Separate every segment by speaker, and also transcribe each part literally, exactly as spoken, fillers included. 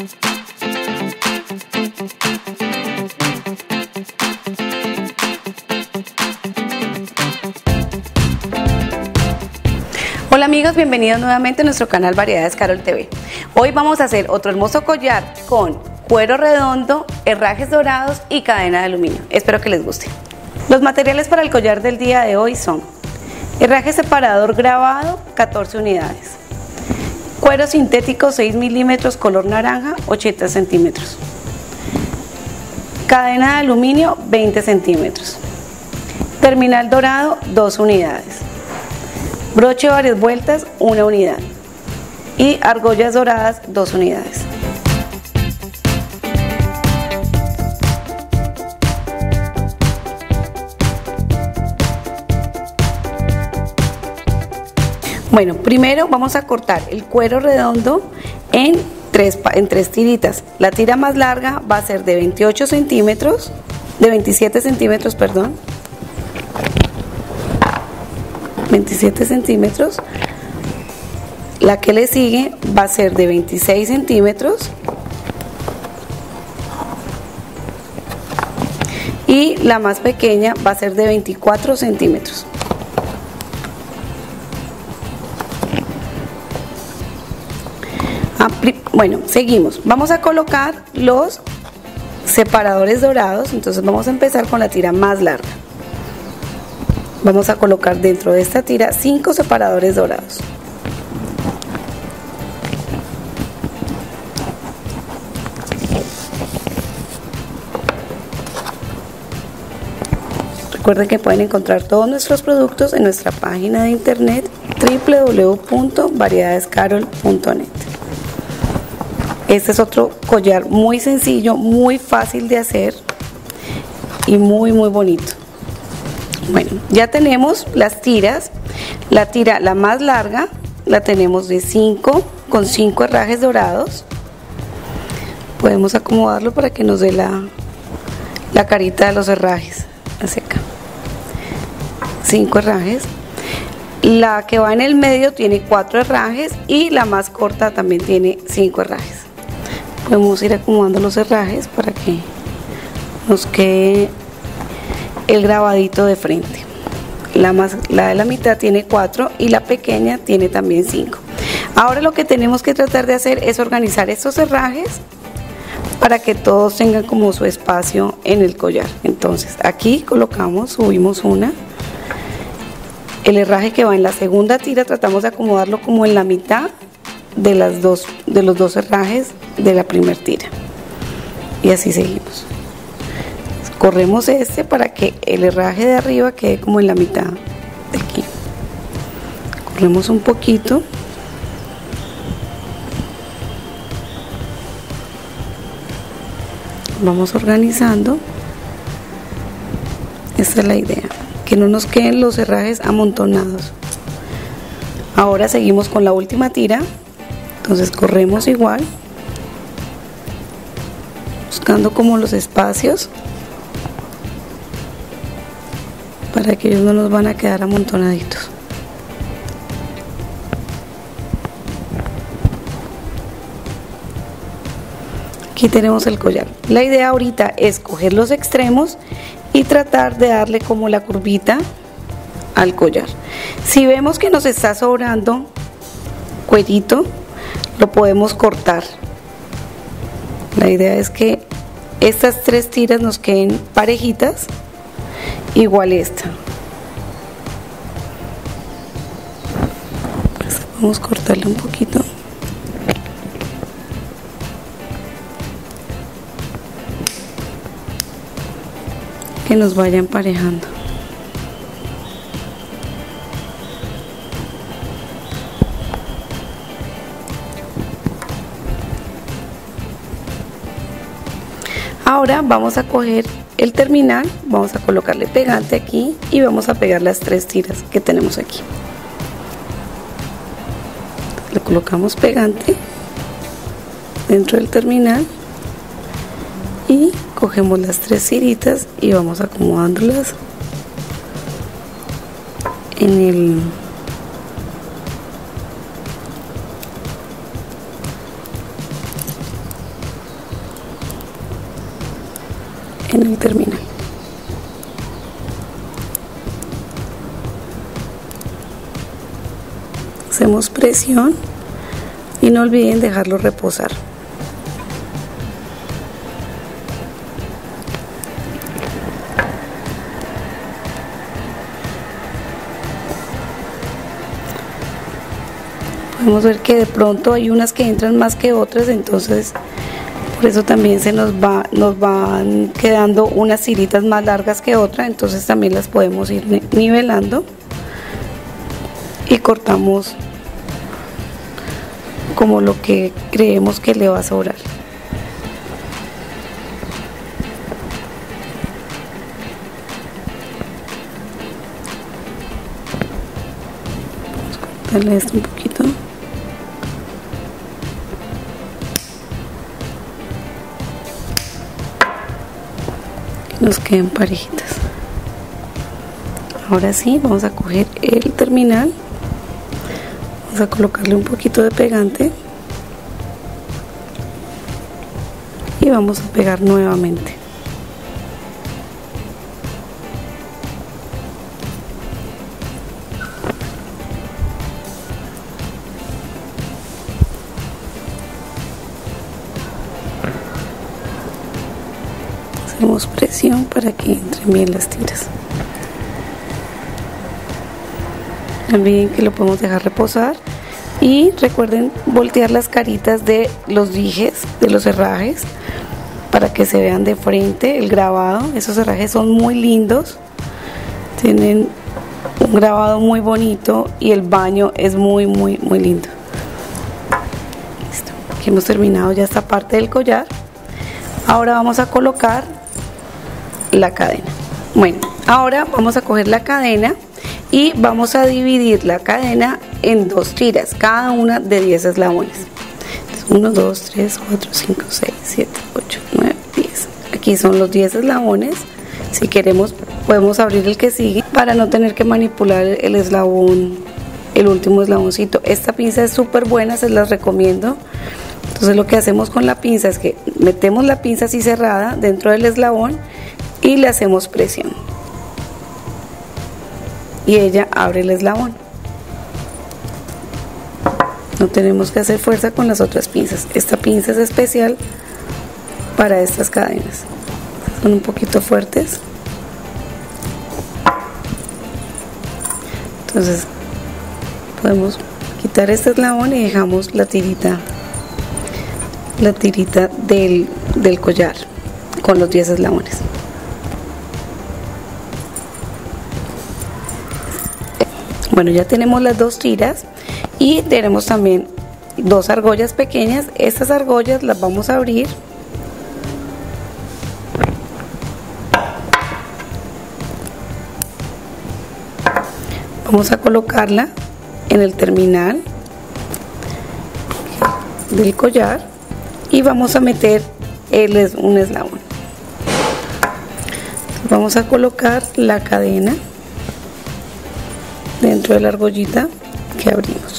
Speaker 1: Hola amigos, bienvenidos nuevamente a nuestro canal Variedades Carol T V. Hoy vamos a hacer otro hermoso collar con cuero redondo, herrajes dorados y cadena de aluminio. Espero que les guste. Los materiales para el collar del día de hoy son herraje separador grabado, catorce unidades, cuero sintético seis milímetros color naranja, ochenta centímetros, cadena de aluminio veinte centímetros, terminal dorado dos unidades, broche varias vueltas una unidad y argollas doradas dos unidades. Bueno, primero vamos a cortar el cuero redondo en tres, en tres tiritas. La tira más larga va a ser de veintiocho centímetros, de veintisiete centímetros, perdón. veintisiete centímetros. La que le sigue va a ser de veintiséis centímetros. Y la más pequeña va a ser de veinticuatro centímetros. Bueno, seguimos. Vamos a colocar los separadores dorados. Entonces vamos a empezar con la tira más larga. Vamos a colocar dentro de esta tira cinco separadores dorados. Recuerden que pueden encontrar todos nuestros productos en nuestra página de internet w w w punto variedades carol punto net. Este es otro collar muy sencillo, muy fácil de hacer y muy muy bonito. Bueno, ya tenemos las tiras. La tira, la más larga, la tenemos de cinco, con cinco herrajes dorados. Podemos acomodarlo para que nos dé la, la carita de los herrajes. Hacia acá. cinco herrajes. La que va en el medio tiene cuatro herrajes y la más corta también tiene cinco herrajes. Podemos ir acomodando los herrajes para que nos quede el grabadito de frente. La, más, la de la mitad tiene cuatro y la pequeña tiene también cinco. Ahora lo que tenemos que tratar de hacer es organizar estos herrajes para que todos tengan como su espacio en el collar. Entonces aquí colocamos, subimos una. El herraje que va en la segunda tira tratamos de acomodarlo como en la mitad de, las dos, de los dos herrajes de la primera tira. Y así seguimos. Corremos este para que el herraje de arriba quede como en la mitad de aquí. Corremos un poquito. Vamos organizando. Esta es la idea, que no nos queden los herrajes amontonados. Ahora seguimos con la última tira. Entonces corremos igual, buscando como los espacios para que ellos no nos van a quedar amontonaditos. Aquí tenemos el collar. La idea ahorita es coger los extremos y tratar de darle como la curvita al collar. Si vemos que nos está sobrando cuellito, lo podemos cortar. La idea es que estas tres tiras nos queden parejitas, igual esta. Pues vamos a cortarle un poquito. Que nos vaya emparejando. Ahora vamos a coger el terminal, vamos a colocarle pegante aquí y vamos a pegar las tres tiras que tenemos aquí. Le colocamos pegante dentro del terminal y cogemos las tres tiritas y vamos acomodándolas en el en el terminal. Hacemos presión y no olviden dejarlo reposar. Podemos ver que de pronto hay unas que entran más que otras, entonces por eso también se nos va nos van quedando unas tiritas más largas que otras, entonces también las podemos ir nivelando y cortamos como lo que creemos que le va a sobrar. Vamos a cortarle esto un poquito. Que nos queden parejitas. Ahora sí, vamos a coger el terminal. Vamos a colocarle un poquito de pegante y vamos a pegar nuevamente. Hacemos presión para que entren bien las tiras. No olviden que lo podemos dejar reposar y recuerden voltear las caritas de los dijes, de los herrajes, para que se vean de frente el grabado. Esos herrajes son muy lindos, tienen un grabado muy bonito y el baño es muy muy muy lindo. Listo. Aquí hemos terminado ya esta parte del collar. Ahora vamos a colocar la cadena. Bueno, ahora vamos a coger la cadena y vamos a dividir la cadena en dos tiras, cada una de diez eslabones. uno, dos, tres, cuatro, cinco, seis, siete, ocho, nueve, diez. Aquí son los diez eslabones. Si queremos podemos abrir el que sigue para no tener que manipular el eslabón, el último eslaboncito. Esta pinza es súper buena, se las recomiendo. Entonces lo que hacemos con la pinza es que metemos la pinza así cerrada dentro del eslabón y le hacemos presión. Y ella abre el eslabón. No tenemos que hacer fuerza con las otras pinzas. Esta pinza es especial para estas cadenas. Son un poquito fuertes. Entonces podemos quitar este eslabón y dejamos la tirita, la tirita del, del collar con los diez eslabones. Bueno, ya tenemos las dos tiras y tenemos también dos argollas pequeñas. Estas argollas las vamos a abrir. Vamos a colocarla en el terminal del collar y vamos a meter el, un eslabón. Vamos a colocar la cadena dentro de la argollita que abrimos.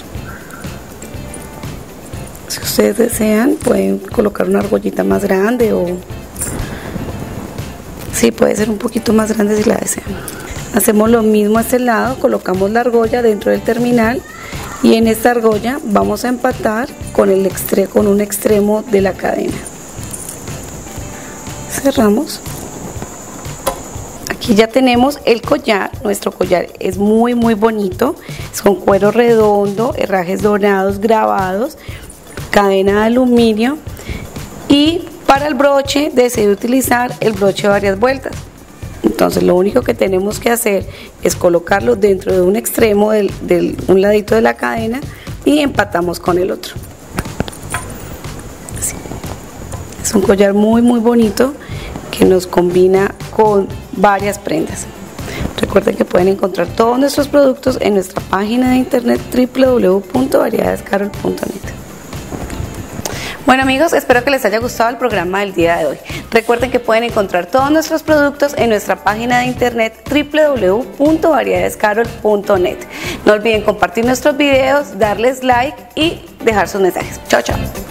Speaker 1: Si ustedes desean pueden colocar una argollita más grande o sí, puede ser un poquito más grande si la desean. Hacemos lo mismo a este lado, colocamos la argolla dentro del terminal y en esta argolla vamos a empatar con, el extre con un extremo de la cadena. Cerramos. Aquí ya tenemos el collar. Nuestro collar es muy muy bonito, es con cuero redondo, herrajes dorados grabados, cadena de aluminio y para el broche deseo utilizar el broche de varias vueltas. Entonces lo único que tenemos que hacer es colocarlo dentro de un extremo del, del un ladito de la cadena y empatamos con el otro. Así. Es un collar muy muy bonito que nos combina con varias prendas. Recuerden que pueden encontrar todos nuestros productos en nuestra página de internet w w w punto variedades carol punto net. Bueno amigos, espero que les haya gustado el programa del día de hoy. Recuerden que pueden encontrar todos nuestros productos en nuestra página de internet w w w punto variedades carol punto net. No olviden compartir nuestros videos, darles like y dejar sus mensajes. Chao, chao.